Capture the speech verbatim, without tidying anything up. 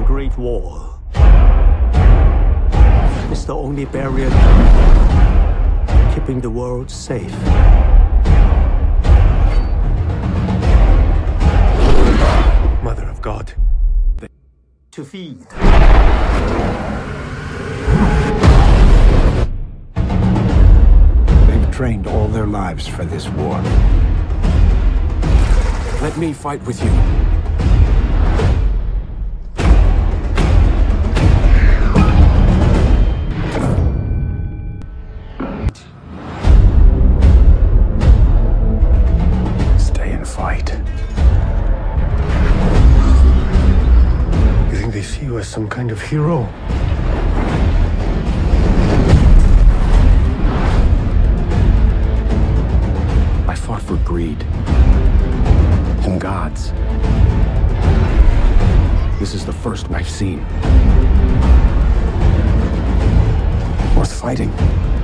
Great Wall is the only barrier keeping the world safe. Mother of God, to feed. They've trained all their lives for this war. Let me fight with you. Stay and fight. You think they see you as some kind of hero? I fought for greed and gods. This is the first I've seen. Worth fighting.